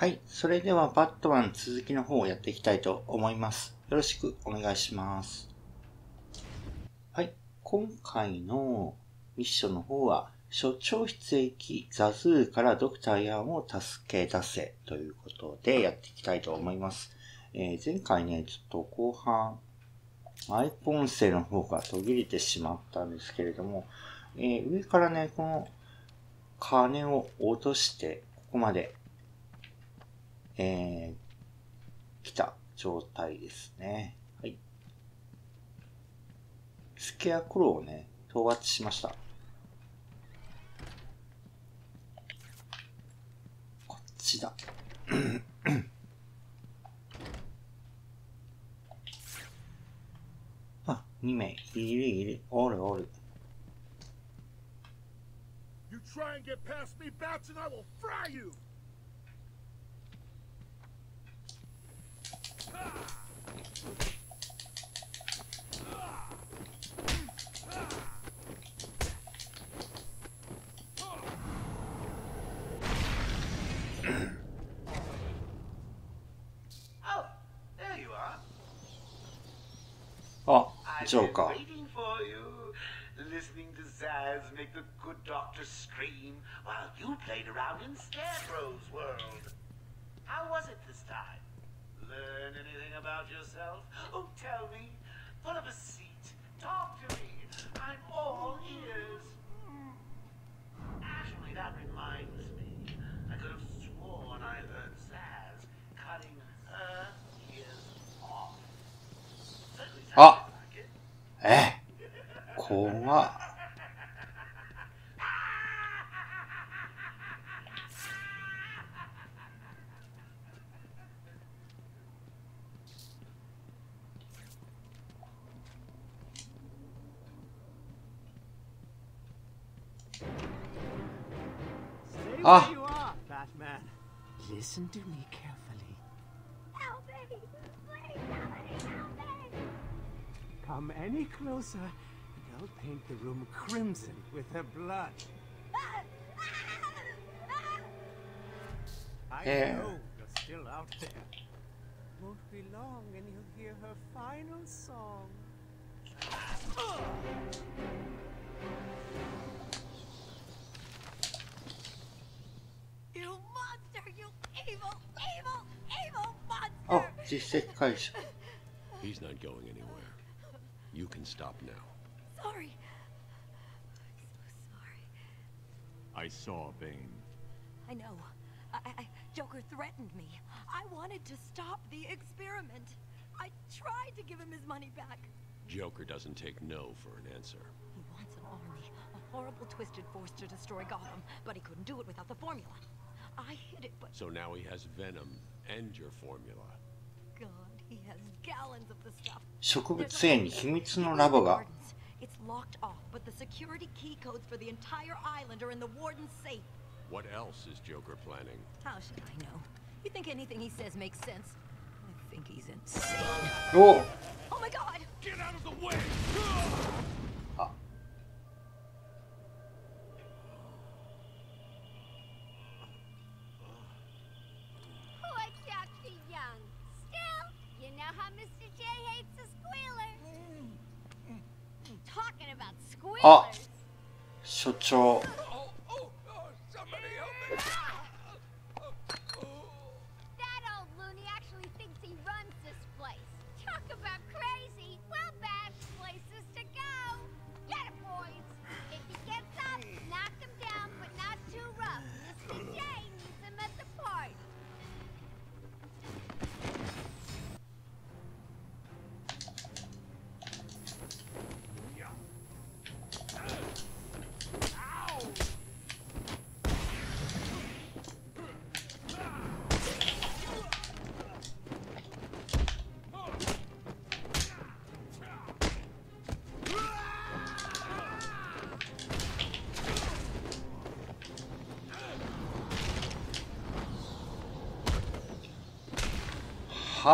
はい。それではバットマン続きの方をやっていきたいと思います。よろしくお願いします。はい。今回のミッションの方は、所長室へ行き、ザズーからドクターヤンを助け出せということでやっていきたいと思います。前回ね、ちょっと後半、マイク音声の方が途切れてしまったんですけれども、上からね、この鐘を落として、ここまで、来た状態ですね。はい。スケアクローをね、討伐しました。こっちだ。あ、2名。いる。おる。 You try and get past me, bats, and I will fry you! Oh, there you are. あ、ジョー I've カ been ー。 waiting for you, listening to Zaz make the good doctor scream while you played around in Scarecrow's world. How was it this time? Learn anything about yourself? Oh, tell me. Pull up a seat. Talk to me. I'm all ears. Actually, that reminds me. I could have sworn I heard Zaz cutting her ears off. Certainly sounded あ、 like it. 怖っ。 Stay Ah. where you are, Batman. Listen to me carefully. Help me! Please, somebody help me! Come any closer, and I'll paint the room crimson with her blood. I Yeah. know you're still out there. Won't be long, and you'll hear her final song. You monster! You evil, evil あ、 monster! 実績解除。 He's not going anywhere. You can stop now. Sorry. I'm so sorry. I saw Bane. I know. Joker threatened me. I wanted to stop the experiment. I tried to give him his money back. Joker doesn't take no for an answer. He wants an army, a horrible twisted force to destroy Gotham, but he couldn't do it without the formula. I hid it, but So now he has Venom and your formula. God, he has gallons of the stuff. 植物園に秘密のラボが。 It's locked off, but the security key codes for the entire island are in the warden's safe. What else is Joker planning? How should I know? You think anything he says makes sense? I think he's insane. お、 Oh my God! Get out of the way! あ、 Poor Dr. Young. Still, you know how Mr. J hates a squealer. Talking about あ、 squealers. 所長。 Somebody help me! That old loony actually thinks he runs this place. Talk about crazy. Well, bad places to go. Get it, boys. If he gets up, knock him down, but not too rough. Mr. J needs him at the party. Hi.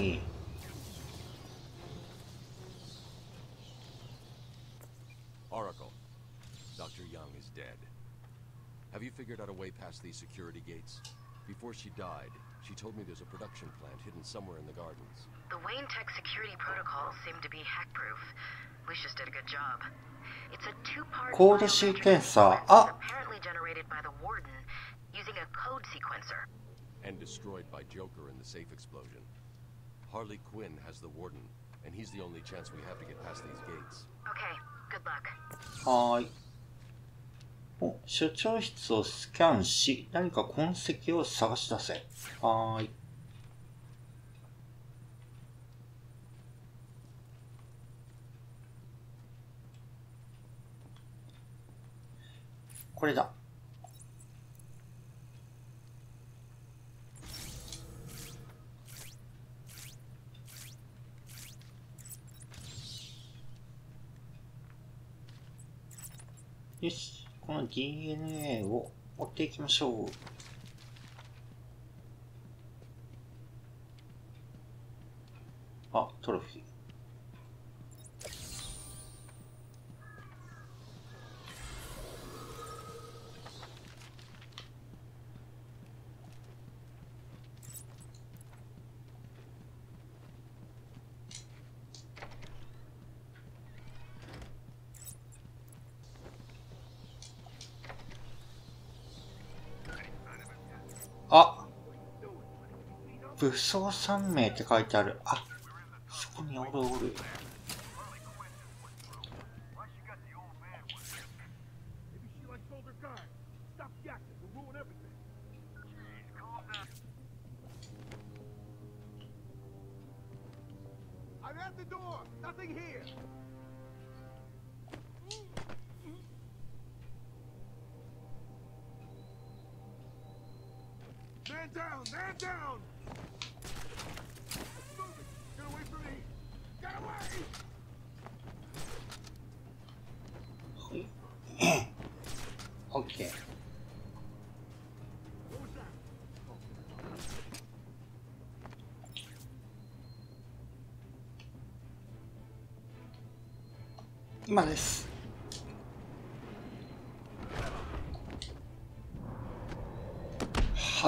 Oracle, Dr. Young is dead. Have you figured out a way past these security gates? Before she died, she told me there's a production plant hidden somewhere in the gardens. The Wayne Tech security protocols seem to be hack-proof. Lucius did a good job. It's a two-part コードシーケンサー。あ、 apparently generated by the Warden using a code sequencer. And destroyed by Joker in the safe explosion. Harley Quinn has the Warden, and he's the only chance we have to get past these gates. Okay, good luck. はーい。お、所長室をスキャンし、何か痕跡を探し出せ。はーい。これだ。よし、この DNA を追っていきましょう。あ、トロフィー。あ、武装3名って書いてある。あ、そこにおるおる。 Maybe she likes older guys. Stop yakking, we'll ruin everything. Jeez, calm down. I'm at the door. Nothing here. Man down! Man down! Move it! Get away from me! Get away! オッケー。 What was that? 今です。はい。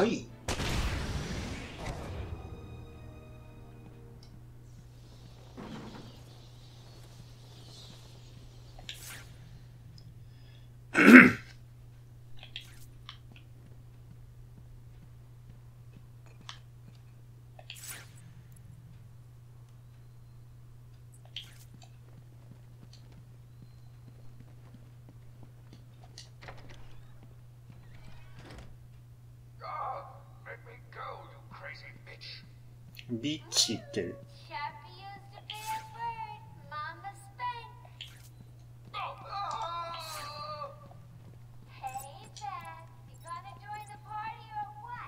ビッチってる。 Chappie used to be a bird. Mama spanked. Hey, Beth. You gonna join the party or what?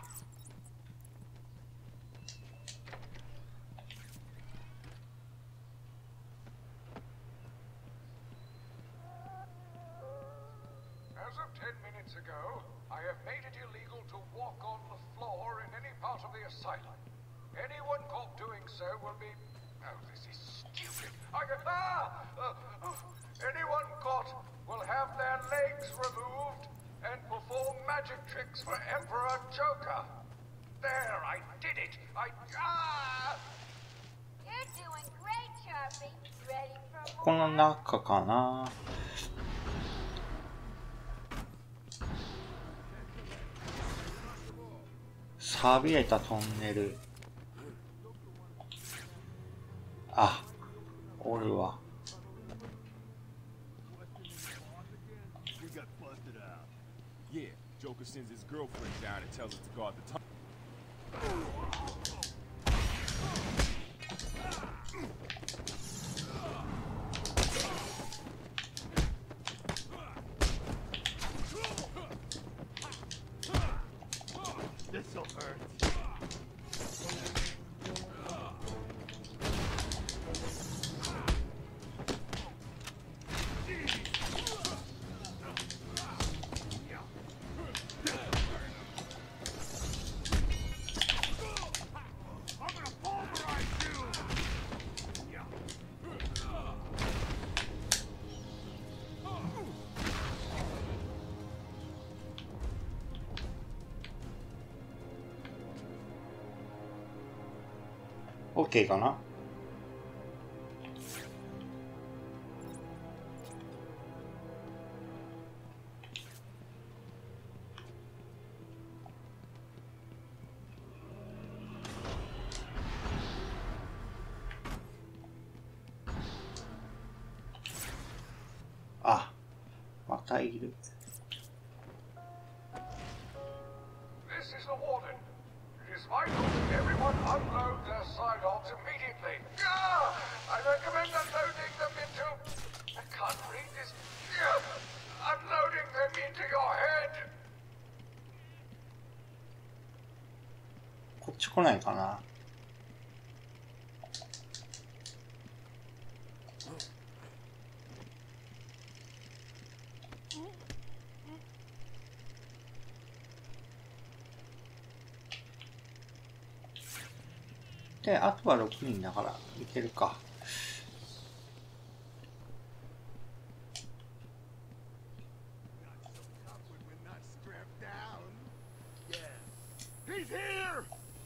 As of 10 minutes ago, I have made it illegal to walk on the floor in any part of the asylum. Anyone caught doing so will be... Oh, this is stupid. Anyone caught will have their legs removed and perform magic tricks for Emperor Joker. There, I did it. You're doing great, Chappie. Ready for こ more? の中かな。錆びれたトンネル。あ、おるわ。 We got busted out. Yeah, Joker sends his girlfriend down and tells her to guard the tunnel. This'll hurt. I'm gonna pulverize you! OK かな。あ、またいる。 This is the warden. It is vital that everyone unload their sidearms immediately. I recommend unloading them into... I can't read this. Unloading them into your head. こっち来ないかな。で、あとは6人だからいけるか。 He's here!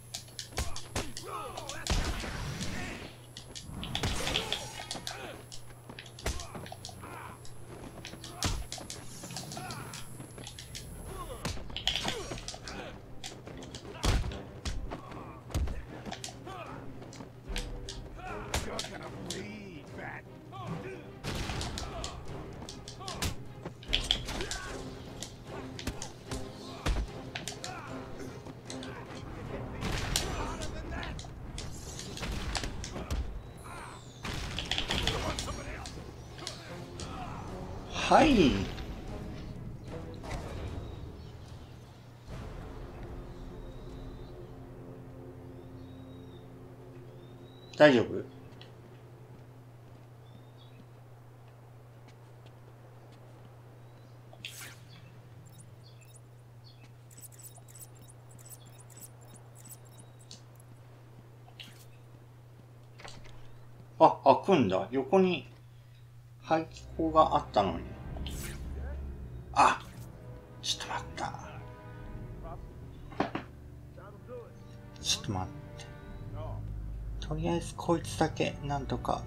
You're gonna bleed, Bat. はい。大丈夫？あ、開くんだ。横に排気口があったのに。あ、ちょっと待った。ちょっと待って。とりあえずこいつだけなんとか。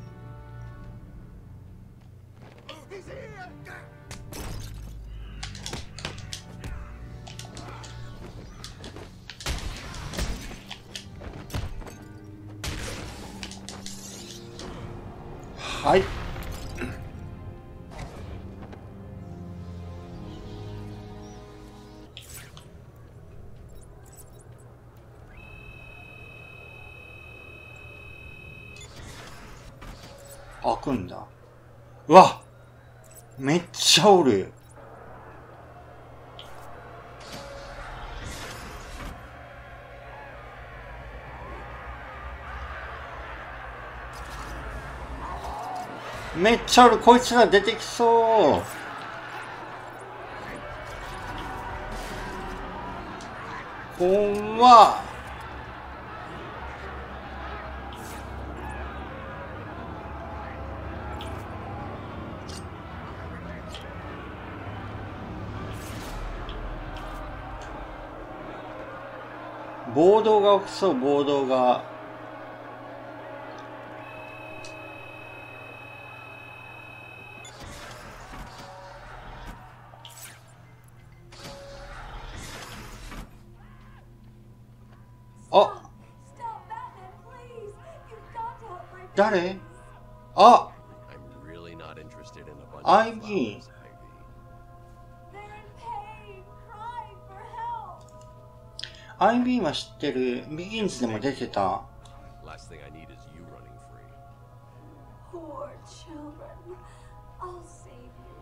はい。開くんだ。うわ！めっちゃおる。めっちゃおる。こいつら出てきそう。ほんま。暴動が起きそう、暴動が。あ、誰？あ、IB。IB は知ってる。ビギンズでも出てた。 Poor children. I'll save you.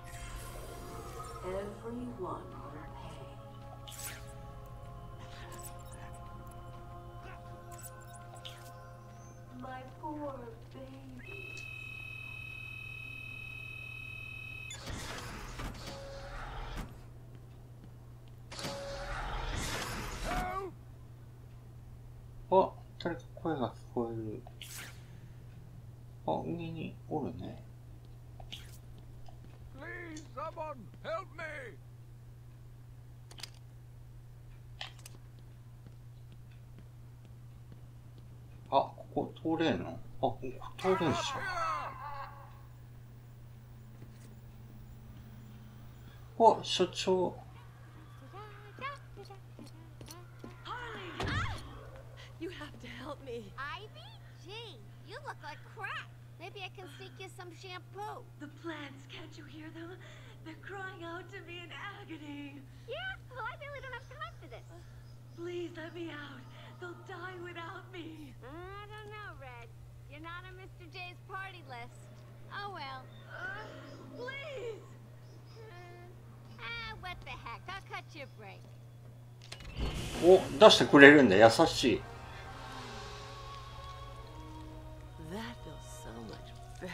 Everyone will pay. My poor baby. あ、誰か声が聞こえる。あ、上におるね。 Please, someone, help me! あ、ここ通れんの？あ、通れんでしょ。あ、所長。 You have to help me. Ivy? Gee, you look like crap. Maybe I can sneak you some shampoo. The plants, can't you hear them? They're crying out to me in agony. Yeah? Well, I really don't have time for this. Please let me out. They'll die without me. I don't know, Red. You're not on Mr. J's party list. Oh well. Please! What the heck? I'll cut you a break. お、出してくれるんだ。優しい。 That feels so much better.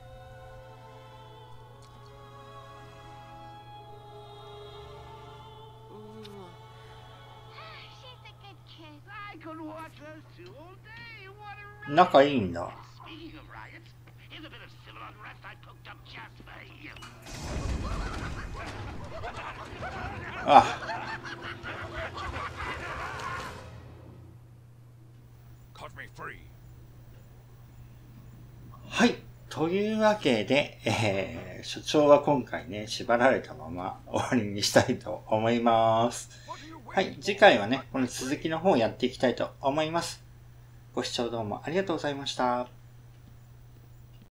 She's a good kid. I could watch those two all day. What a riot. 仲いいんだ。 Speaking of riots, here's a bit of civil unrest I cooked up just for you. あ。 Cut me free. はい。というわけで、所長は今回ね、縛られたまま終わりにしたいと思います。はい。次回はね、この続きの方をやっていきたいと思います。ご視聴どうもありがとうございました。